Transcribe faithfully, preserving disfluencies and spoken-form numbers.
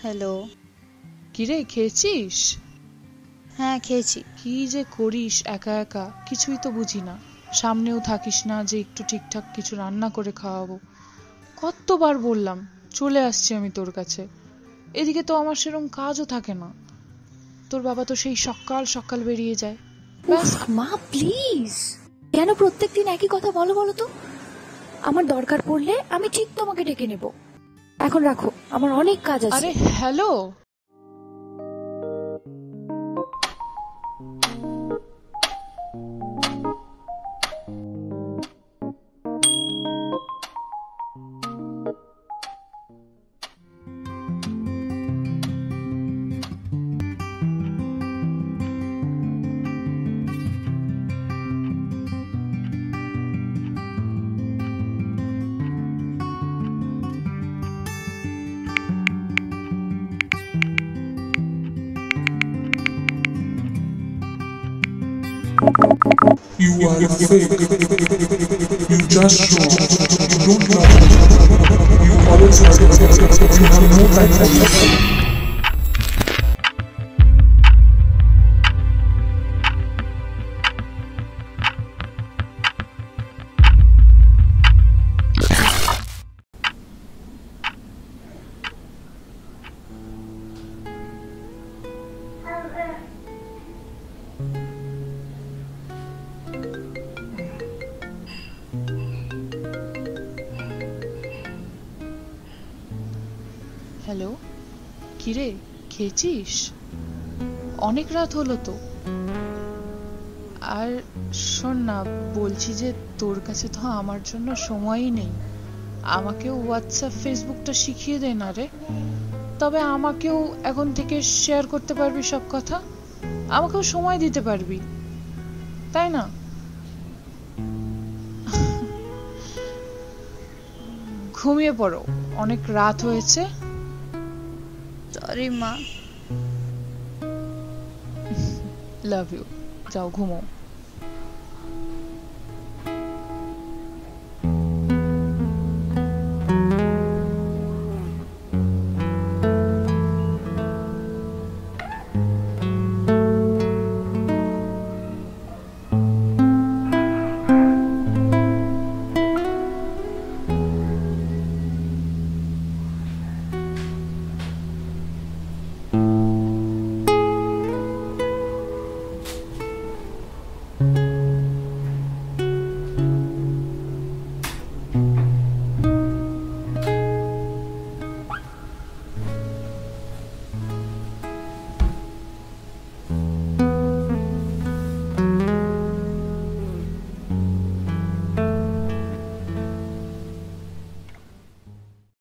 Hello. কিরে, খেয়েছিস? হ্যাঁ খেয়েছি। কি যে করিস একা একা, কিছুই তো বুঝি না। সামনেও থাকিস না যে একটু ঠিকঠাক কিছু রান্না করে খাওয়াবো। কতবার বললাম চলে আসছি আমি তোর কাছে, এদিকে তো আমার সেরকম কাজও থাকে না। তোর বাবা তো সেই সকাল সকাল বেরিয়ে যায়। উফ মা প্লিজ, কেন প্রত্যেকদিন একই কথা বলো বলো তো? আমার দরকার পড়লে আমি ঠিক তোমাকে ডেকে নেব। এখন রাখো, আমার অনেক কাজ আছে। আরে hello, You are fake. You just show. You don't love me. You always expect. You have no time for me. Hello. কিরে, খেয়েছিস? অনেক রাত হলো তো। আর শোন না, বলছি যে তোর কাছে তো আমার জন্য সময়ই নেই। আমাকেও হোয়াটসঅ্যাপ ফেসবুকটা শিখিয়ে দে না রে। তবে আমাকেও এখন থেকে শেয়ার করতে পারবি সব কথা, আমাকেও সময় দিতে পারবি, তাই না? ঘুমিয়ে পড়ো, অনেক রাত হয়েছে। সরি মা। লাভ ইউ, যাও ঘুমো।